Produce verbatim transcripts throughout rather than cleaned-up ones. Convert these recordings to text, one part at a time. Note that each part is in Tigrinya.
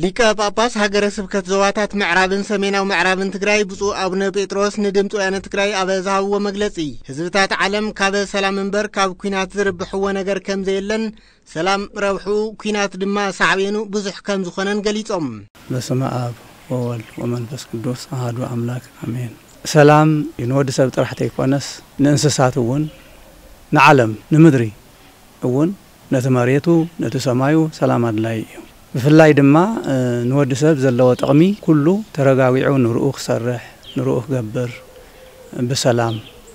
ليكا باباس هاجر سبكت زواتات معرابن سميناو معرابن تግራይ ብፁዕ አቡነ ጴጥሮስ ንድምጽ ወያነ ትግራይ አበዛው መግለጺ ህዝብታት ዓለም ካብ ሰላም እንበር ካብ ኩናት ዝርብሕዎ ነገር ከም ዘየለን ሰላም ረብሑ ኩናት ድማ ሳዕቤኑ ብዙሕ ከም ዝኾነን ገሊጾም በስመ አብ ወወልድ ወመንፈስ ቅዱስ አሐዱ አምላክ አሜን ሰላም ይንወድ ሰብ ጥራሕተ ይኮነስ ንእንስሳት እውን ንዓለም ንምድሪ እውን ነተመሬቱ ነተሰማዩ ሰላም አድላይ بفلاي دما نود سب زلوا تقمي كله ترجعوا نروح سرح نروح جبر بسلام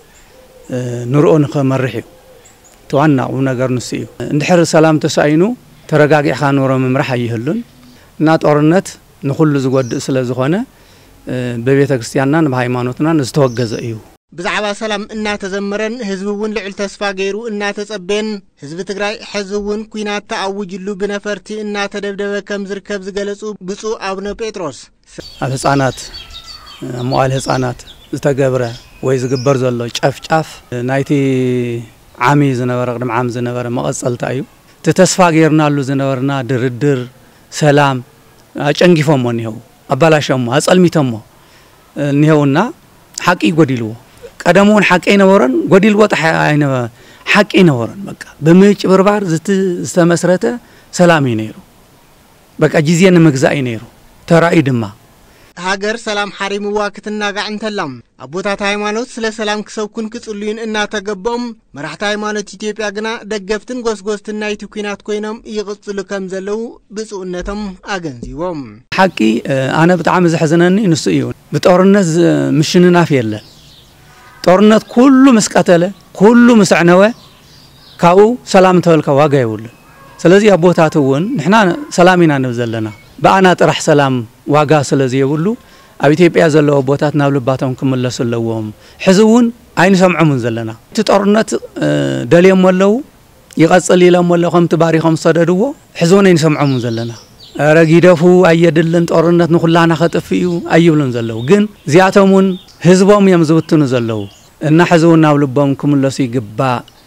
نروح نخمرحي تونا ونجر نسيو ندحر سلام تسعينو ترجع خانورا ممرح يهلون نات أورنت نخل زود سلا زخانة ببيت كريستياننا بهايمانوتنا نستوجز أيو بزعبا سلام إننا تزمرن حزبون لعل تسفا غيرو إننا تسبين حزب تግራይ حزبون كوينات تعوج اللو بنفرتي إننا تدبدب كم زركب زغلصو بصو አቡነ ጴጥሮስ ህፃናት ሞዓል ህፃናት ዝተገብረ ወይ ዝግበር ዘሎ ጫፍ ጫፍ ናይቲ ዓሚ ዝነበረ ቅድም ዓም ዝነበረ መቀጸልታ እዩ ተስፋ ገይርናሉ ዝነበርና ድርድር ሰላም አጨንጊፎም ሞኒው አባላሽም አጸልሚተም ኒውና حق يقديلو قدمون حق ينورن قديل وطح عينه حق ينورن بقى بميج بربار زت استمسرته سلامي نيرو بقى جزيان مغزاي نيرو تراي دما هاجر سلام حريم واكتنا غا انتلم ابوታት ሃይማኖት ስለ ሰላም ክሰብኩን ክጽልዩን እና ተገቦም መራሕታ ሃይማኖት ኢትዮጵያ ግና ደገፍትን ጎስጎስትና ይትኩናት ኮይኖም ይቅጽሉ ከም ዘለው ብጹእነቶም አገንዚቦም حقي انا بتعم زحزنني نص እዩ بጦርነት ምሽንናፍ የለን ጦርነት ኩሉ መስቀተለ ኩሉ መስዕነወ ካው ሰላም ተልካ ዋጋ ይውል ስለዚህ አቦታቱን ንሕና ሰላሚና ንብዘለና ባአና ጥራሕ ሰላም ዋጋ ስለዚህ ይውሉ ኣብ ኢትዮጵያ ዘለው ቦታት ናብ ልባቶም ክምለስለዎም ሕዝውን አይን ሰምዑምን ዘለና ጦርነት ደልየም ወለው ይቀጽል ኢሎም ወለው ከም ተባሪኾም ሰደድዎ ሕዝውን አይን ሰምዑምን ዘለና ረጊደፉ አየድልን ጦርነት ንኹላና ኸጥፍዩ አይብሉን ዘለው ግን ዚያተሙን ህዝቦም የምዝብትኑ ዘለው እና ሕዝውን ናብ ልቦም ክምለሱ ይግባ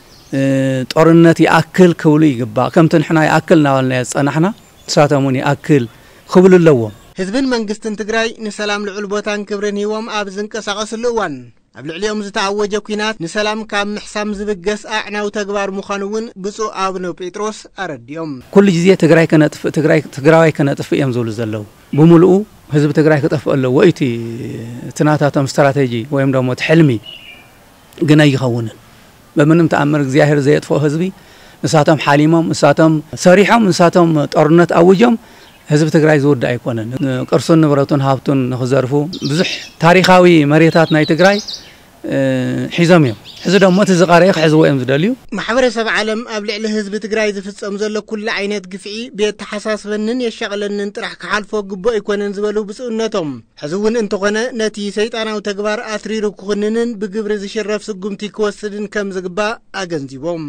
ጦርነት ይአክል ክብሉ ይግባ ከምት ንሕና ይአክል ናባልና ያጸናሕና ሳተሙን ይአክል ክብሉለዎም ህዝብን መንግስትን ትግራይ ንሰላም ልዑል ቦታን ክብርን ሂዎም ኣብ ዝንቀሳቀስሉ እዋን ኣብ ልዕሊኦም ዝተዓወጀ ኩናት ንሰላም ካብ ምሕሳም ዝብገስ አዕናው ተግባር ምዃኑውን ብፁዕ አቡነ ጴጥሮስ አረዲኦም ኩሉ ግዜ ትግራይ ከነጥፍ ትግራይ ትግራይ ከነጥፍ እዮም ዘሉ ዘለው ብሙሉኡ ህዝብ ትግራይ ከጠፍእ ኣሎ ወይቲ ትናታቶም ስትራቴጂ ወይም ደግሞ ትሕልሚ ግና ይኸውን በምንም ተአምር እግዚአብሔር ዘይጥፎ ህዝቢ ንሳቶም ሓሊሞም ንሳቶም ሰሪሖም ንሳቶም ጦርነት አውጆም ህዝብ ትግራይ ዝወድ አይኮነን ቅርሱን ንብረቱን ሀብቱን ንኽዘርፉ ብዙሕ ታሪኻዊ መሬታት ናይ ትግራይ ሒዞም እዮም ሕዚ ደሞ ተዝቃረየ ክሕዝዎ እዮም ዝደልዩ ማሕበረሰብ ዓለም ኣብ ልዕሊ ህዝቢ ትግራይ ዝፍጸም ዘሎ ኩሉ ዓይነት ግፍዒ ቤት ተሓሳስበንን የሻቕለንን ጥራሕ ክሓልፎ ግቡእ ኣይኮነን ዝበሉ ብጽእነቶም ሕዝውን እንተኾነ ነቲ ሰይጣናዊ ተግባር ኣትሪሩ ክኽንንን ብግብሪ ዝሽረፍ ስጉምቲ ክወስድን ከም ዝግባእ ኣገንዚቦም